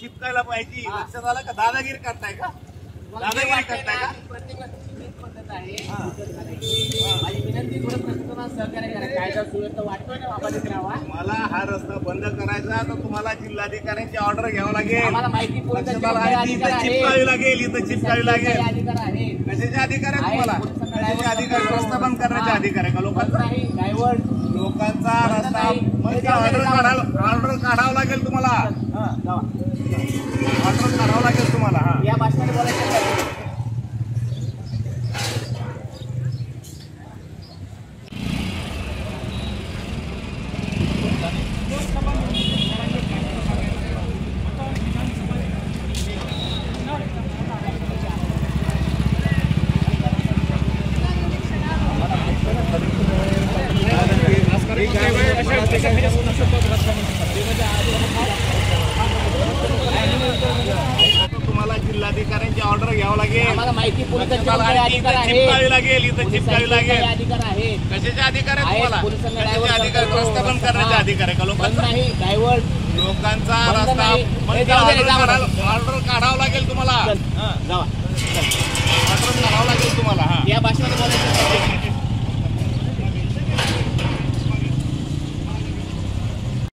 चिपकायला पाहिजे. लक्षात आलं का? दादागिरी करताय का? दादागिरी करताय का? माझी विनंती थोडं प्रशासनाला सहकार्य करा. कायदा सुव्यवस्था वाटतोय ना बाबा करावा. मला हा रस्ता बंद करायचा तर तुम्हाला जिल्हाधिकाऱ्यांची ऑर्डर घ्यावं लागेल. आम्हाला माहिती चिपकावी लागेल. इथं चिपकावी लागेल. अधिकार आहे. कशाचे अधिकार आहे तुम्हाला? कशाचे अधिकार? रस्ता बंद करण्याचे अधिकार आहे का लोकांचा? लोकांचा रस्ता ऑर्डर काढावं लागेल तुम्हाला. ऑर्डर काढावं लागेल तुम्हाला. हा या भाषणाने बोलायचं. तुम्हाला जिल्हाधिकाऱ्यांची ऑर्डर घ्यावं लागेल. आम्हाला माहिती चिपकावी लागेल. इथं चिपकावी लागेल. अधिकार आहे. कशाचे अधिकार आहे तुम्हाला? कशाचे अधिकार? रस्ता बंद करण्याचे अधिकार आहे का लोकांचा? नाही डायव्हर्ट लोकांचा रस्ता ऑर्डर काढावं लागेल तुम्हाला. ऑर्डर काढावं लागेल.